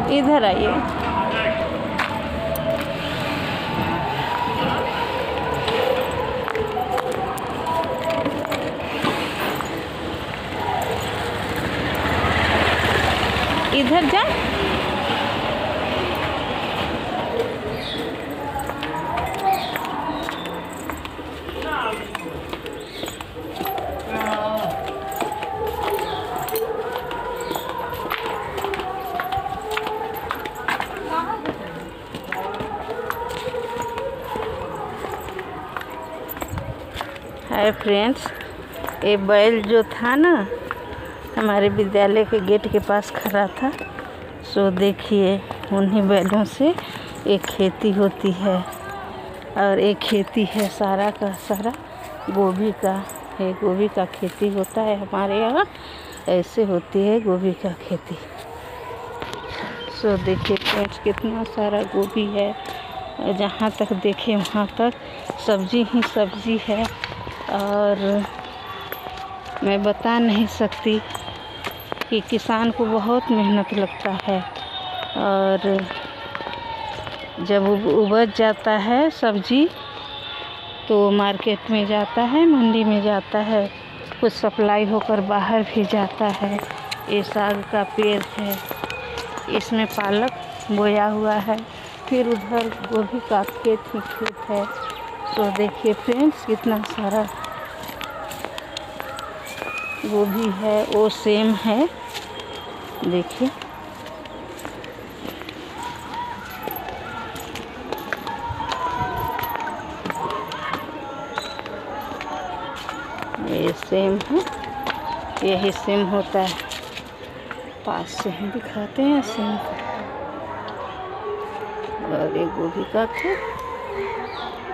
इधर आइए। इधर जा। हाय फ्रेंड्स, ये बैल जो था ना हमारे विद्यालय के गेट के पास खड़ा था। सो देखिए, उन्हीं बैलों से एक खेती होती है और एक खेती है सारा का सारा गोभी का है। गोभी का खेती होता है हमारे यहाँ, ऐसे होती है गोभी का खेती। सो देखिए फ्रेंड्स, कितना सारा गोभी है। जहाँ तक देखे वहाँ तक सब्जी ही सब्जी है और मैं बता नहीं सकती कि किसान को बहुत मेहनत लगता है। और जब उपज जाता है सब्जी तो मार्केट में जाता है, मंडी में जाता है, कुछ सप्लाई होकर बाहर भी जाता है। ये साग का पेड़ है, इसमें पालक बोया हुआ है, फिर उधर गोभी का खेत ही खेत है। तो देखिए फ्रेंड्स, कितना सारा गोभी है, वो सेम है। देखिए ये सेम है, यही सेम होता है। पास से हम दिखाते हैं सेम। और ये गोभी का खेत।